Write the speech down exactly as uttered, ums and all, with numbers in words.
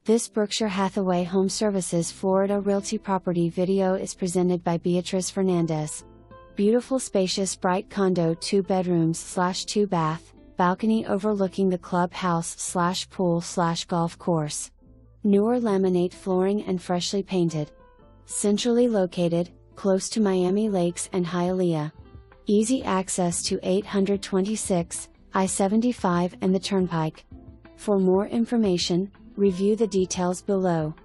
This Berkshire Hathaway HomeServices Florida Realty property video is presented by Beatriz Fernandez. Beautiful spacious bright condo, two bedrooms slash two bath, balcony overlooking the clubhouse slash pool slash golf course. Newer laminate flooring and freshly painted. Centrally located, close to Miami Lakes and Hialeah. Easy access to eight twenty-six, I seventy-five and the Turnpike. For more information, review the details below.